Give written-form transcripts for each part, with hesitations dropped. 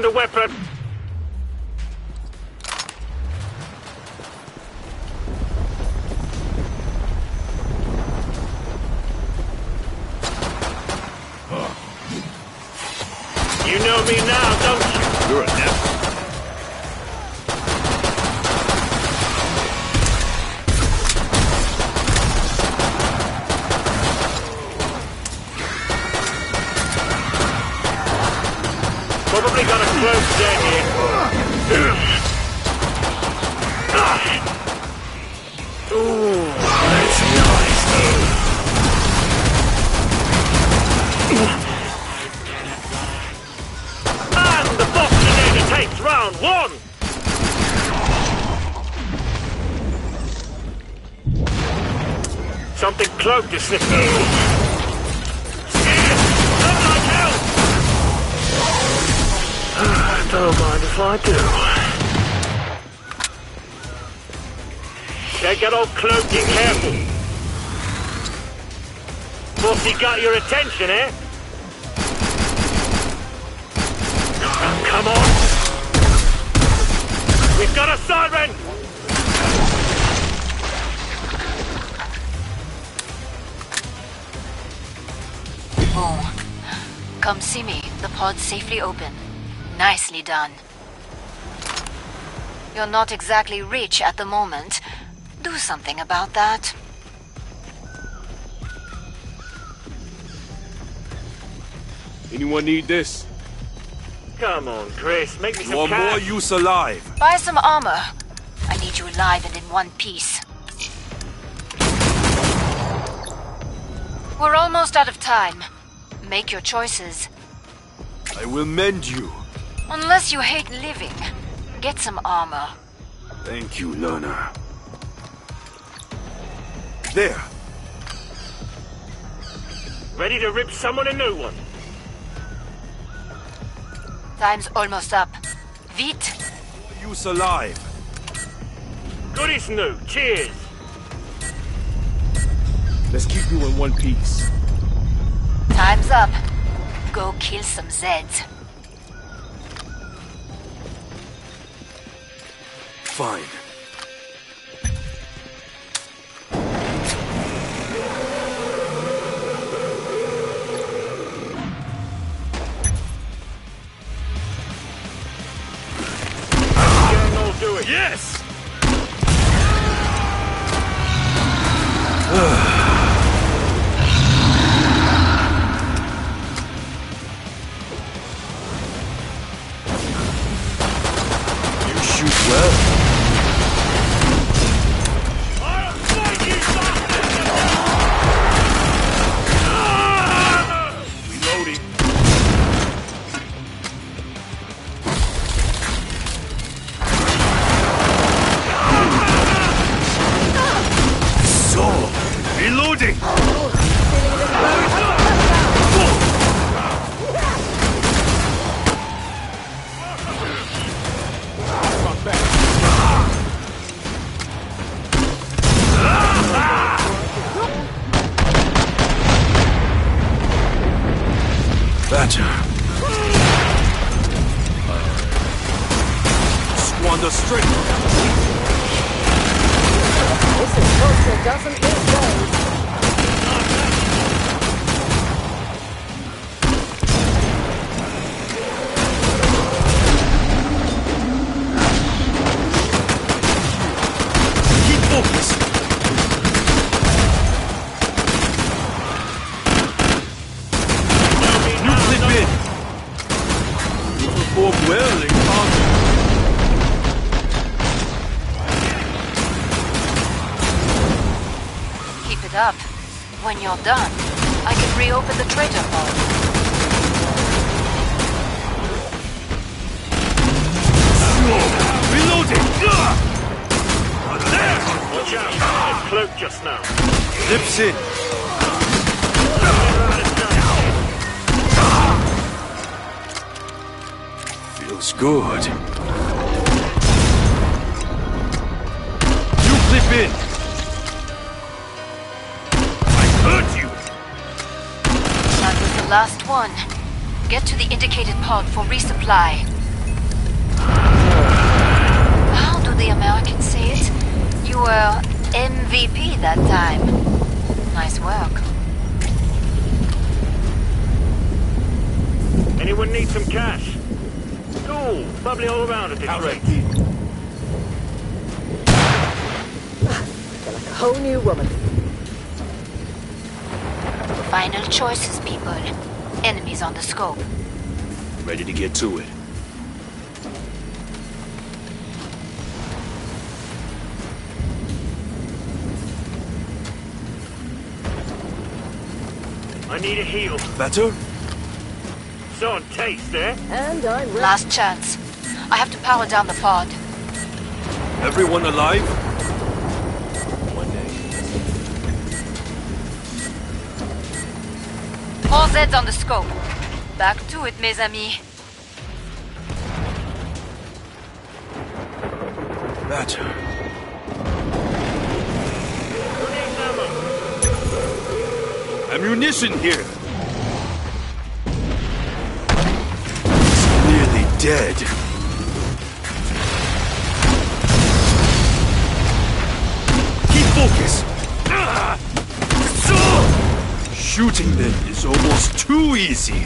found a weapon. You know me now, don't you? You're a nephew. Probably got a close den here. Ooh, that's nice. And the box grenade takes round one. Something cloaked is slipping. Don't mind if I do. They get all cloaked, be careful. Bossy got your attention, eh? Come on. We've got a siren! Oh. Come see me. The pod's safely open. Nicely done. You're not exactly rich at the moment. Do something about that. Anyone need this? Come on, Chris, make me some You are cash. more use alive. Buy some armor. I need you alive and in one piece. We're almost out of time. Make your choices. I will mend you. Unless you hate living, get some armor. Thank you, learner. There. Ready to rip someone a new one. Time's almost up. Vite. Use alive. Goodies new. Cheers. Let's keep you in one piece. Time's up. Go kill some Zeds. Fine. Gang all do it. Yes! You shoot well. I'll fight you, Reloading. So, reloading. Better. Squander strength. This imposter doesn't miss those. Keep focused. You clip in. You perform well in combat. Keep it up. When you're done, I can reopen the traitor pod. Reloading. There. Watch out. It's cloaked just now. Lips in. Feels good. You clip in. I hurt you. That was the last one. Get to the indicated pod for resupply. Anyone need some cash? Cool. Bubbly all around at this rate. Feel like a whole new woman. Final choices, people. Enemies on the scope. Ready to get to it. I need a heal. Better? It's on taste, eh? And I'm ready. Last chance. I have to power down the pod. Everyone alive? One day. All Zeds on the scope. Back to it, mes amis. Better. Who needs ammo? Ammunition here! It's nearly dead. Keep focus! Shooting them is almost too easy.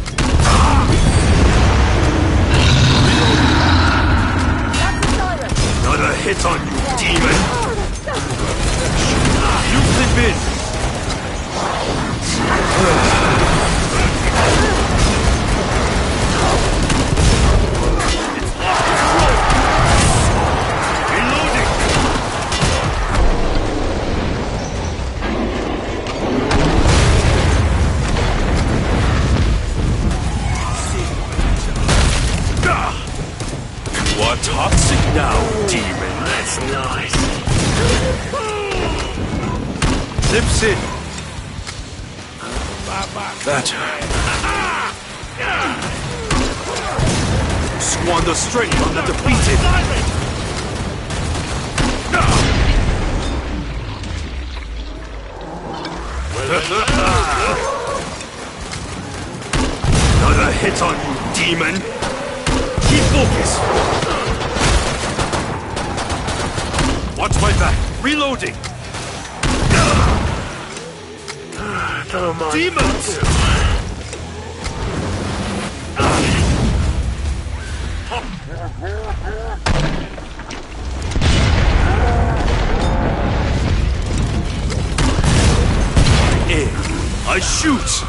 Another hit on you, demon! You slip in! Reloading! You are toxic now, demon. That's nice. Lips in. Better. Squander strength on the defeated. Another hit on you, demon. Keep focus. Watch my back. Reloading. Don't mind. Demons! In. I shoot.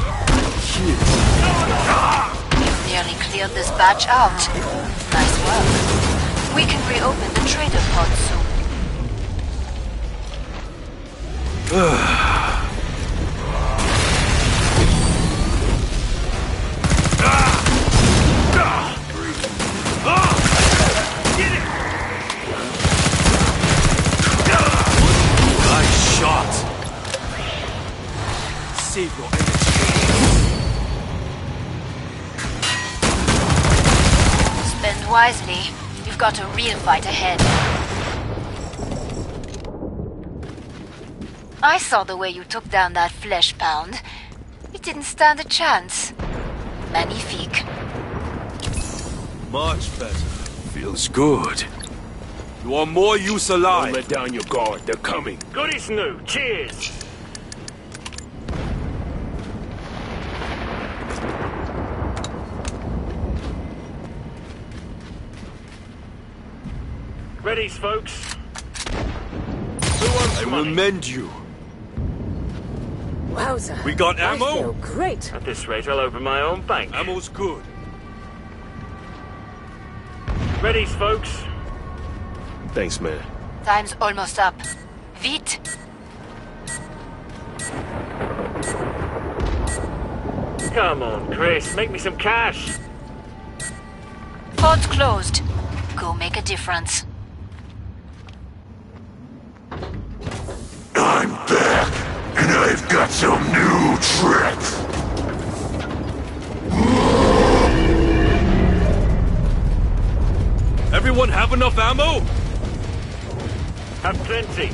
You've nearly cleared this batch out. Nice work. We can reopen the trader pod soon. Nice shot. Save your energy. Spend wisely. You've got a real fight ahead. I saw the way you took down that flesh pound. It didn't stand a chance. Magnifique. Much better. Feels good. You are more use Don't alive. let down your guard. They're coming. Goodies new. Cheers. Readies, folks. Who wants I will money? mend you. Wowza. We got I ammo? feel great. At this rate, I'll open my own bank. Ammo's good. Readies, folks. Thanks, man. Time's almost up. Vite! Come on, Chris. Make me some cash. Pod's closed. Go make a difference. I'm back, and I've got some new tricks. Everyone have enough ammo? Have plenty.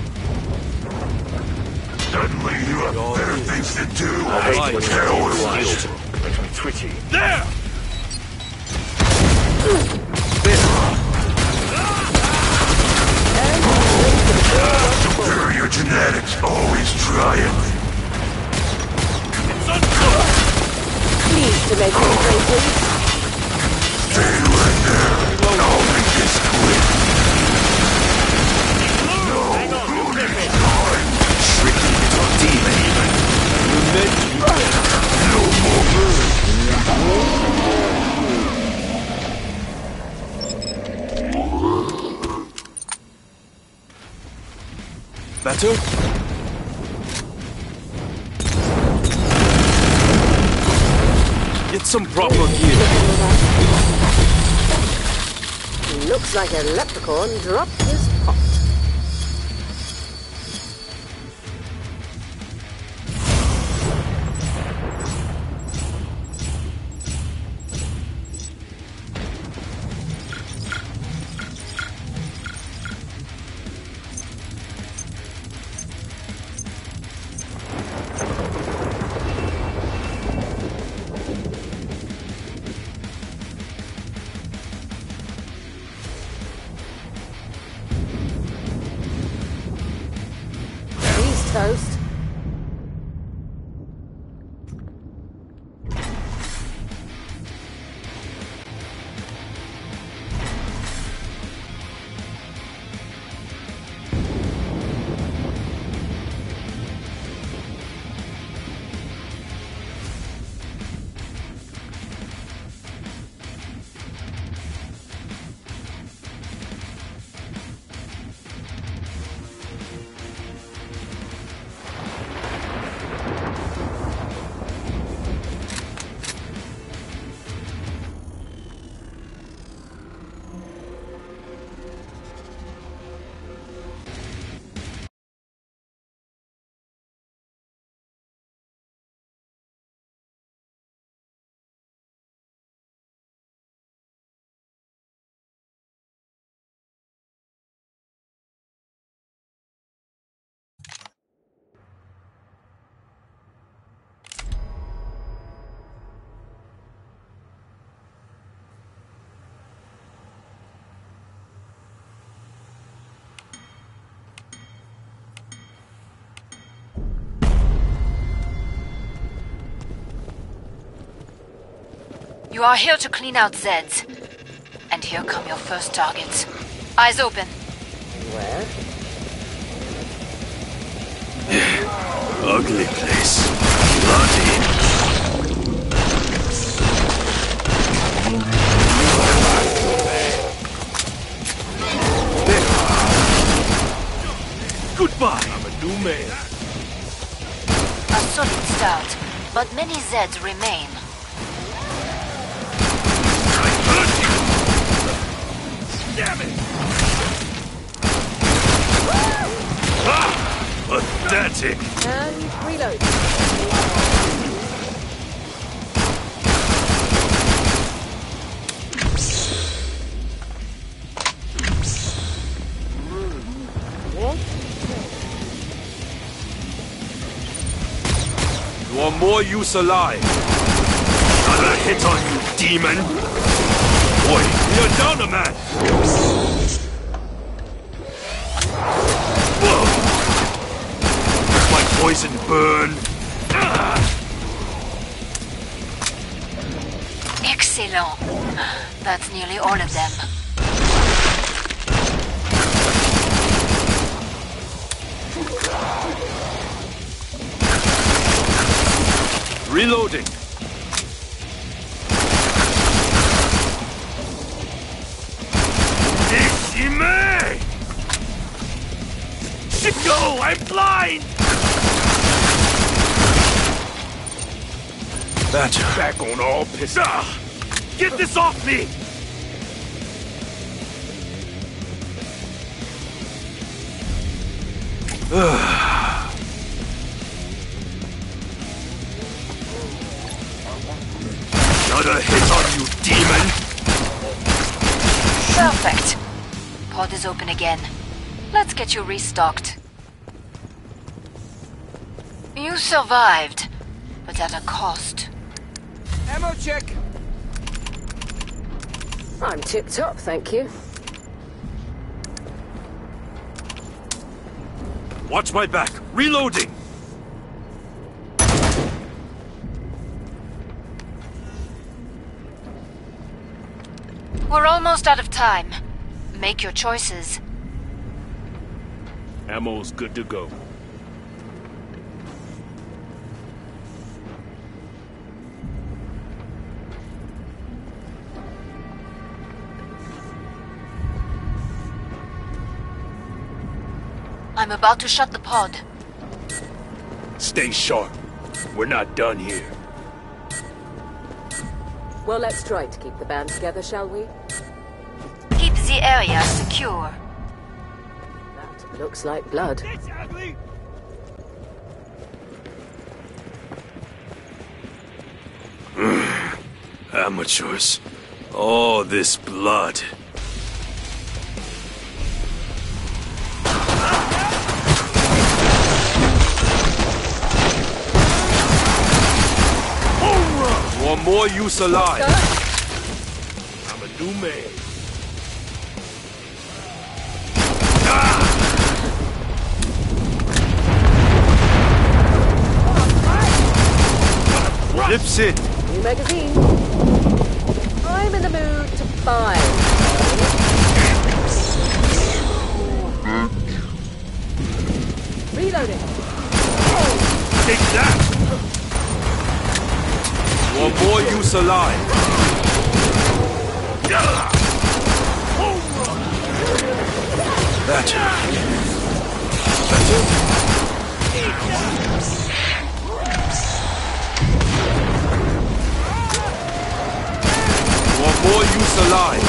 Suddenly you have better things to do. I hate Right. when Hell you're with watched. you. Makes me twitchy. There! Superior genetics always triumph. It's uncooked! Pleased to make your acquaintance. Better? Get some proper gear. Looks like a leprechaun dropped his pot. Toast. You are here to clean out Zeds. And here come your first targets. Eyes open. Where? Ugly place. Bloody. Goodbye. I'm a new man. A solid start, but many Zeds remain. I hurt you. Damn it. Ah, pathetic. And reload. You are more use alive. Another hit on you, demon. Boy, you're down a man. Whoa. Let my poison burn. Excellent. That's nearly all of them. Reloading. Ishime! Go! I'm blind! That's back on all piss. Get this off me! Another hit on you, demon! Perfect. Pod is open again. Let's get you restocked. You survived, but at a cost. Ammo check! I'm tip-top, thank you. Watch my back. Reloading! We're almost out of time. Make your choices. Ammo's good to go. I'm about to shut the pod. Stay sharp. We're not done here. Well, let's try to keep the band together, shall we? Keep the area secure. That looks like blood. Amateurs. All this blood. One more use alive. I'm a new man. Lips in. New magazine. I'm in the mood to buy. Reloading. Take that. One more use alive. Better. One more use alive.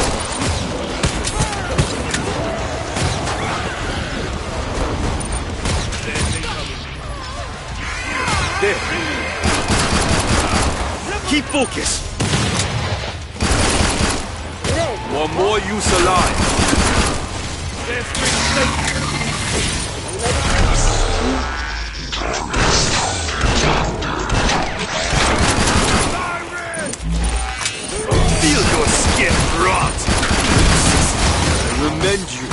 There. Keep focus. One more use alive. Feel your skin rot. I remand you.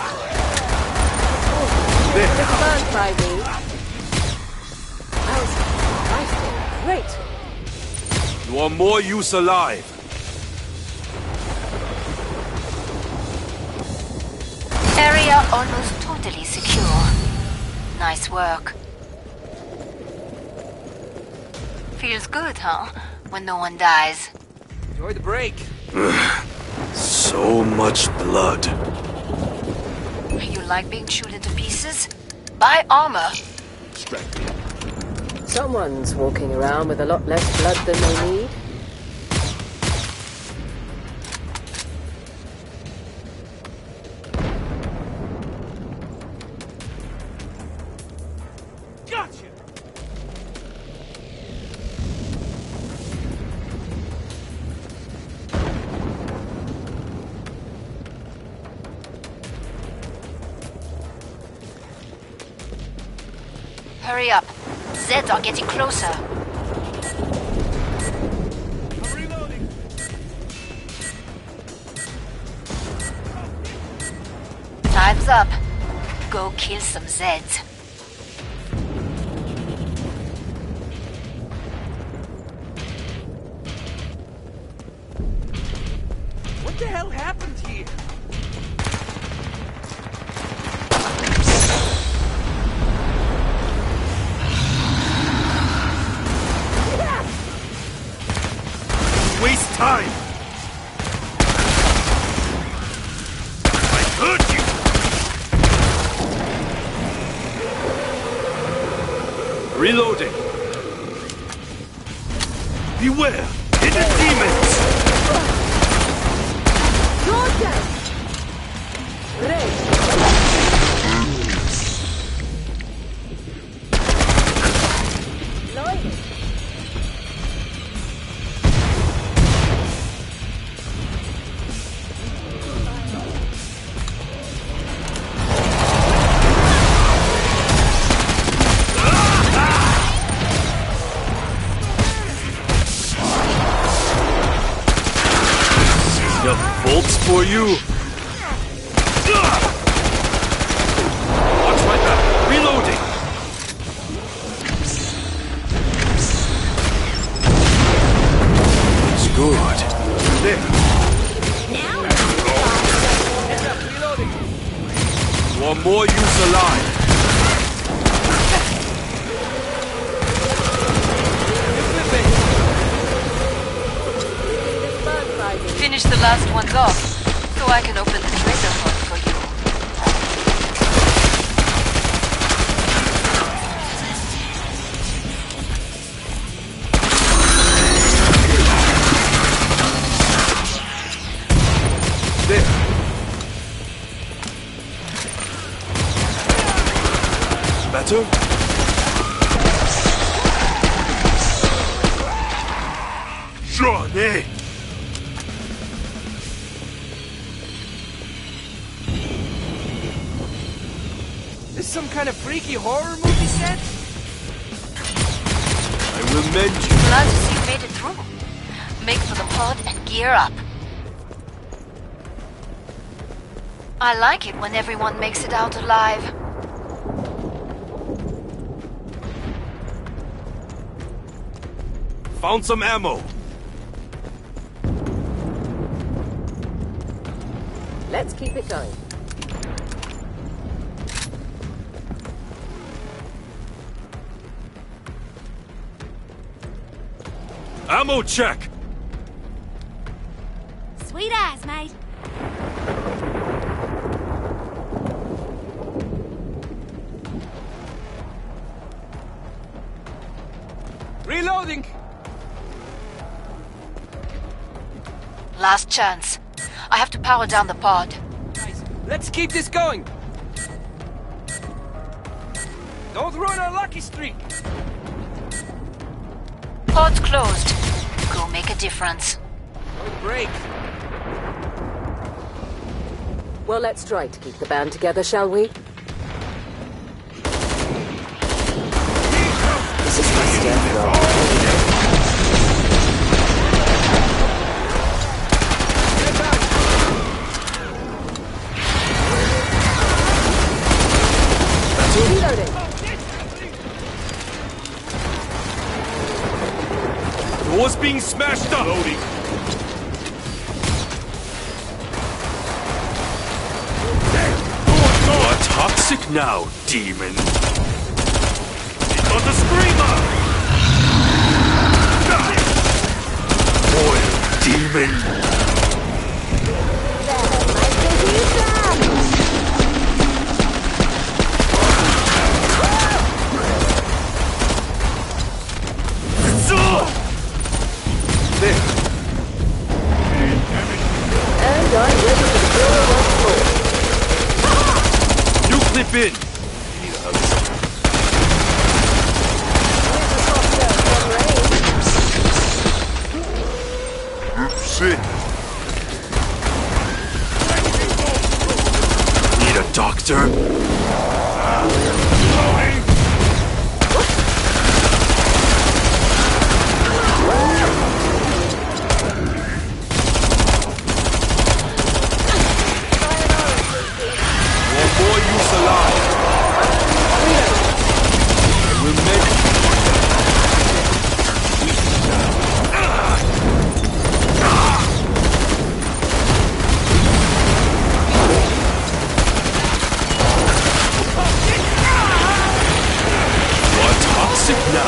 There. Burn by me. Great. One more use alive. Area almost totally secure. Nice work. Feels good, huh? When no one dies. Enjoy the break. So much blood. You like being chewed into pieces? Buy armor. Someone's walking around with a lot less blood than they need. Gotcha. Hurry up. Zeds are getting closer. I'm reloading. Time's up. Go kill some Zeds. What the hell happened here? Waste time. I hurt you. Reloading. Beware. Hidden demons. Georgia! Great. Enough bolts for you. Watch my back. Reloading. It's good. There. Heads up, reloading. One more use alive. Finish the last ones off, so I can open the treasure pod for you. matter? Johnny! This some kind of freaky horror movie set? I will mend you. Glad to see you made it through. Make for the pod and gear up. I like it when everyone makes it out alive. Found some ammo. Let's keep it going. Ammo check! Sweet eyes, mate. Reloading! Last chance. I have to power down the pod. Guys, let's keep this going! Don't ruin our lucky streak! Pod's closed. Go make a difference. Don't break. Well, let's try to keep the band together, shall we? This is my step, Rob. Reloading. Door's being smashed up! Loading. You are toxic now, demon. It's on the screamer! Oil, demon. There. And I'm ready to kill once more. New clip in. You need a hug. Shit. Need a doctor? More use alive. I will make You are toxic now.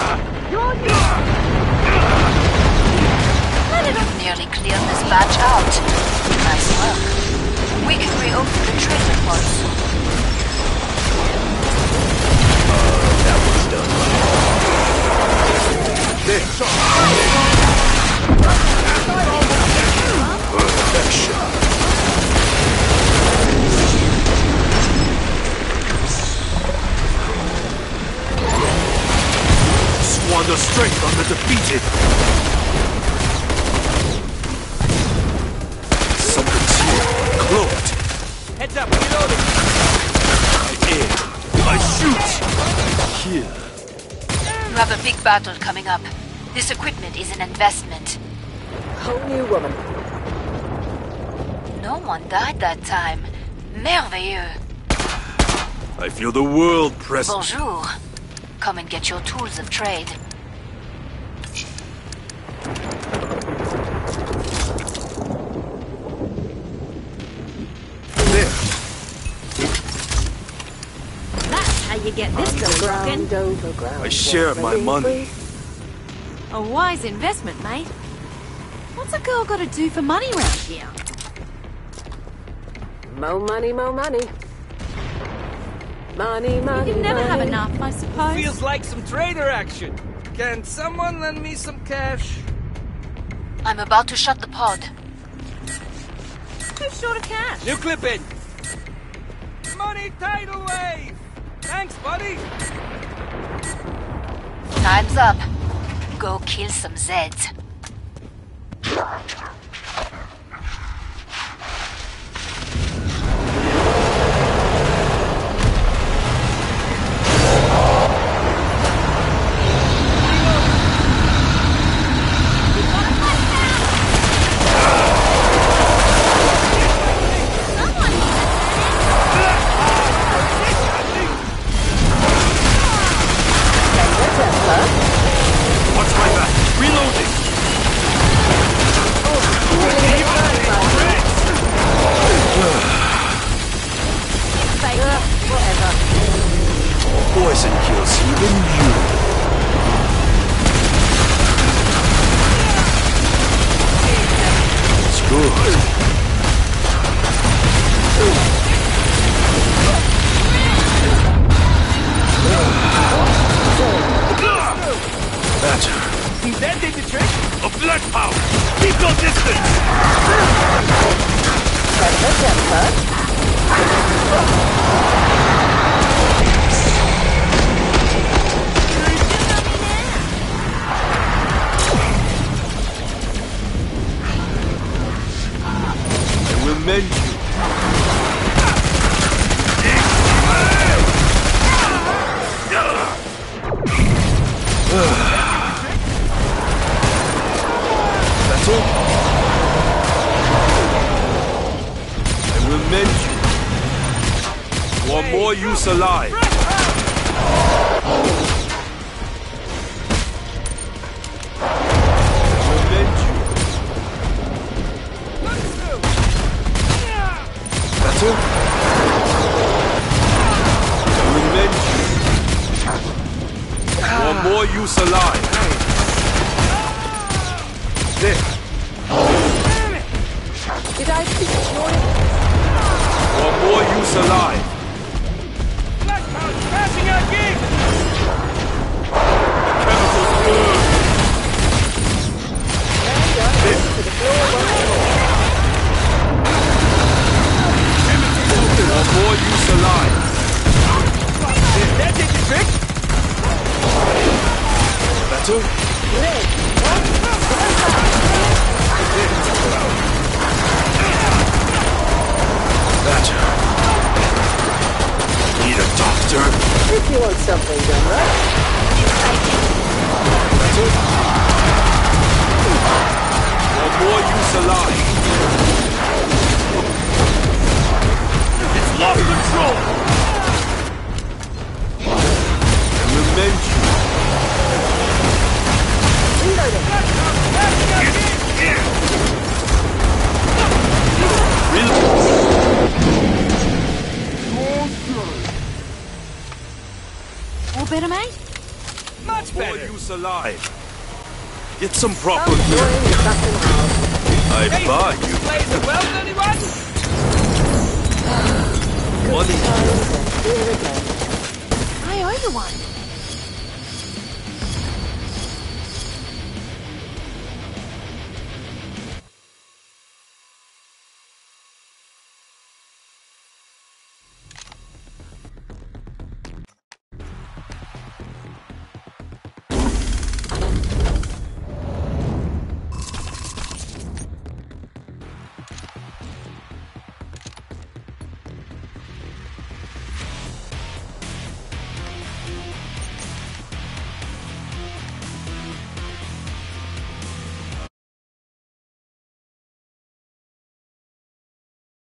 You've nearly cleared this batch out. Nice work. We can reopen the treatment pod soon. Perfection. Squander strength on the defeated. Something's here, cloaked. Heads up, reloading! I aim. I shoot. Here. You have a big battle coming up. This equipment is an investment. Whole new woman. No one died that time. Merveilleux. I feel the world press. Bonjour. Come and get your tools of trade. There. That's how you get this going rockin'. Ground over ground. I share my money. A wise investment, mate. What's a girl got to do for money round here? More money, more money. Money, money, You can never have money. enough, I suppose. Feels like some trader action. Can someone lend me some cash? I'm about to shut the pod. Who's short of cash? New clip in. Money tidal wave. Thanks, buddy. Time's up. Go kill some Zeds. Watch my back. Reloading. Poison kills even you. It's good. Better. That did the trick. A blood power. Keep your distance. I will mend you. That's all. I will mend you. You are more use alive. I will mend you. That's all. I will mend you. You are more use alive. There. Did I speak your You are more use alive. Blackpound's passing our gig. Chemicals burn. You are more use alive. That did the trick. Better? Better. Need a doctor? If you want something done right. Better? You are more use alive. It's lost control. I will mend you. All better, mate? Much More better. use alive. Get some proper Join gear. the custom house. I buy you. Plays the well, anyone? Money. Times and here again. I owe you one.